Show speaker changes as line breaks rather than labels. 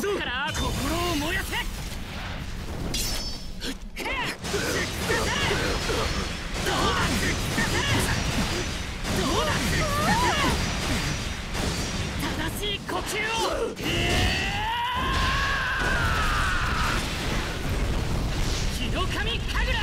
こから心を燃やせ。正しい呼吸を。ヒノカミ神楽。